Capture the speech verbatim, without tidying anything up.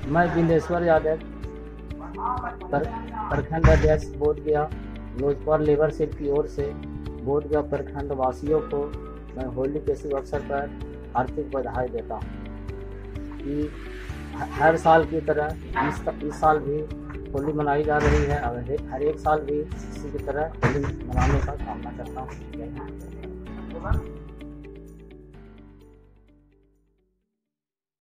मैं बिंदेश्वर यादव पर प्रखंड अध्यक्ष बोधगया लोजपा लेबर सेल की ओर से बोधगया प्रखंड वासियों को मैं होली के शुभ अवसर पर हार्दिक बधाई देता हूँ कि हर साल की तरह इस, इस साल भी होली मनाई जा रही है और हर एक साल भी इसी की तरह होली मनाने का कामना करता हूँ।